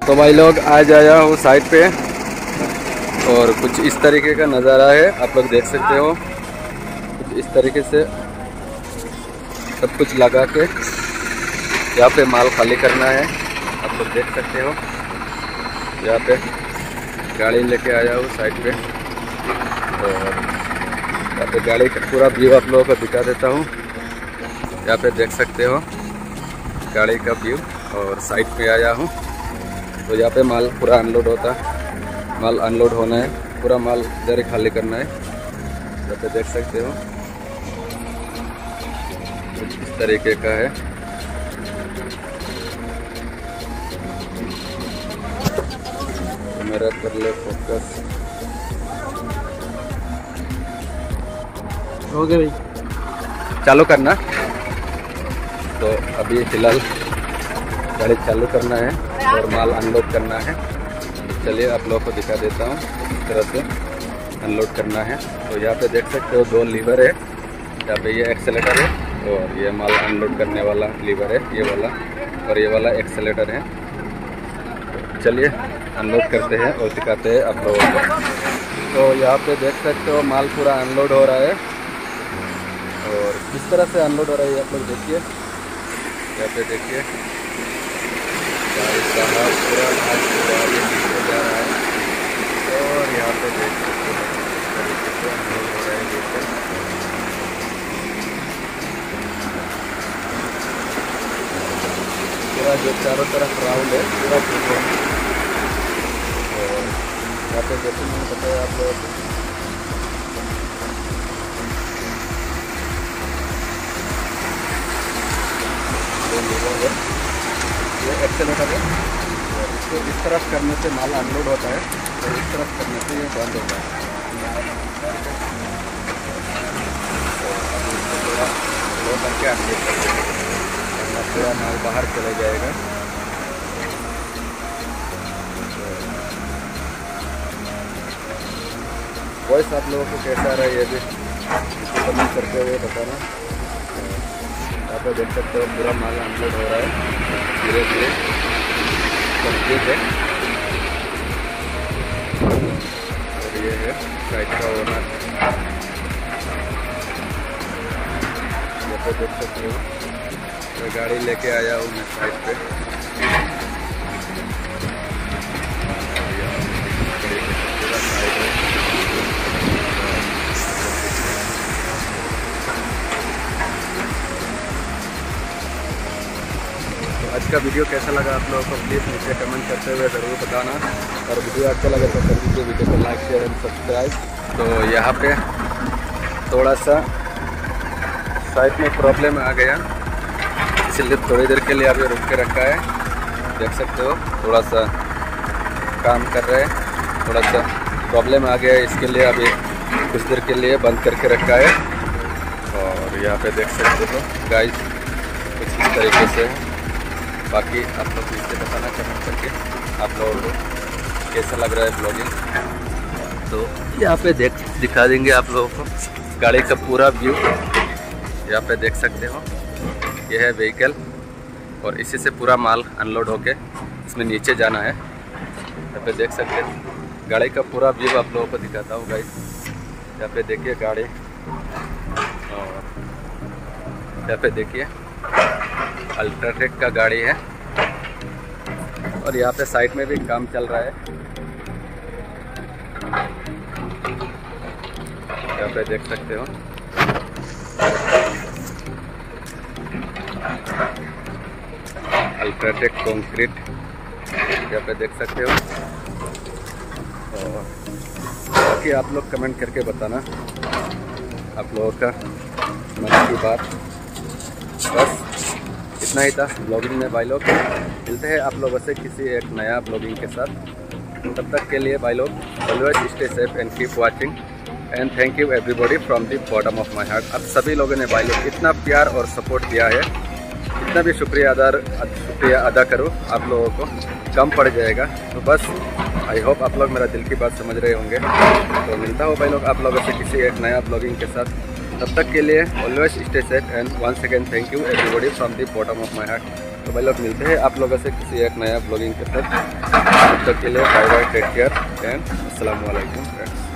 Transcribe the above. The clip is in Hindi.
तो भाई लोग आज आया हूँ साइड पे और कुछ इस तरीके का नज़ारा है, आप लोग देख सकते हो। कुछ इस तरीके से सब कुछ लगा के यहाँ पे माल खाली करना है, आप लोग देख सकते हो। यहाँ पे गाड़ी लेके आया हूँ साइड पे और यहाँ पे गाड़ी का पूरा व्यू आप लोगों को दिखा देता हूँ। यहाँ पे देख सकते हो गाड़ी का व्यू और साइड पे आया हूँ। तो यहाँ पे माल पूरा अनलोड होता है, माल अनलोड होना है, पूरा माल इधर खाली करना है। यहाँ पे देख सकते हो कुछ इस तरीके का है। मेरा कर ले फोकस हो गया भाई, चालू करना। तो अभी फिलहाल गाड़ी चालू करना है और माल अनलोड करना है। चलिए आप लोगों को दिखा देता हूँ इस तरह से अनलोड करना है। तो यहाँ पे देख सकते हो 2 लीवर है, यहाँ पे ये एक्सेलेटर है और ये माल अनलोड करने वाला लीवर है ये वाला, और ये वाला एक्सेलेटर है। चलिए अनलोड करते हैं और दिखाते हैं आप लोगों को। तो यहाँ पे देख सकते हो माल पूरा अनलोड हो रहा है और किस तरह से अनलोड हो रहा है आप लोग देखिए। यहाँ पे देखिए गाड़ी का पूरा माल पूरा ये नीचे जा रहा है और यहाँ पे देख सकते हो किस तरीके से अनलोड हो रहा है नीचे। पूरा जो चारों तरफ राउंड है पूरा पूरा। और यहाँ पे जैसे मैंने बताया आप लोगों को ये एक्सेलेटर है और इसको इस तरफ करने से माल अनलोड होता है और इस तरफ करने से ये बंद होता है। थोड़ा लो करके अनलोड करते हैं, पूरा माल बाहर चला जाएगा। वॉइस आप लोगों को कैसा रहा है ये भी कमेंट करते हुए बताना। यहाँ पे देख सकते हो पूरा माल अनलोड हो रहा है धीरे धीरे कंप्लीट है। और ये है साइड का ओनर, यहाँ पे देख सकते हो। मैं गाड़ी लेके आया हूँ मैं साइड पे। पूरा साइड है। आज का वीडियो कैसा लगा आप लोगों को प्लीज़ नीचे कमेंट करते हुए ज़रूर बताना, और वीडियो अच्छा लगे तो कर दीजिए वीडियो को लाइक शेयर एंड सब्सक्राइब। तो यहाँ पे थोड़ा सा साइड में प्रॉब्लम आ गया, इसलिए थोड़ी देर के लिए अभी रुक के रखा है। देख सकते हो थोड़ा सा काम कर रहे हैं, थोड़ा सा प्रॉब्लम आ गया है, इसके लिए अभी कुछ देर के लिए बंद करके रखा है। और यहाँ पे देख सकते हो गाइस कुछ इस तरीके से है। बाकी आप लोग नीचे बताना कमेंट करके आप लोगों को कैसा लग रहा है ब्लॉगिंग। तो यहाँ पे दिखा देंगे आप लोगों को गाड़ी का पूरा व्यू। यहाँ पे देख सकते हो ये है व्हीकल और इसी से पूरा माल अनलोड होके इसमें नीचे जाना है। यहाँ पे देख सकते हो गाड़ी का पूरा व्यू आप लोगों को दिखाता हूँ गाइस। यहाँ पे देखिए गाड़ी, और यहाँ पे देखिए अल्ट्राटेक का गाड़ी है और यहाँ पे साइड में भी काम चल रहा है। यहाँ पे देख सकते हो अल्ट्राटेक कंक्रीट, यहाँ पे देख सकते हो। और बाकी आप लोग कमेंट करके बताना आप लोगों का मन की बात। बस इतना ही था ब्लॉगिंग में भाई लोग। मिलते हैं आप लोगों से किसी एक नया ब्लॉगिंग के साथ। तब तक के लिए भाई लोग always stay safe and keep watching and thank you everybody from the bottom of my heart. आप सभी लोगों ने भाई लोग इतना प्यार और सपोर्ट दिया है, इतना भी शुक्रिया अदा करो आप लोगों को कम पड़ जाएगा। तो बस आई होप आप लोग मेरा दिल की बात समझ रहे होंगे। तो मिलता हो भाई लोग आप लोगों से किसी एक नया ब्लॉगिंग के साथ। तब तक के लिए always stay safe and once again thank you everybody from the bottom of my heart. तो भाई लोग मिलते हैं आप लोगों से किसी एक नया ब्लॉगिंग के साथ। तब तक के लिए bye bye, take care and अस्सलाम वालेकुम फ्रेंड्स।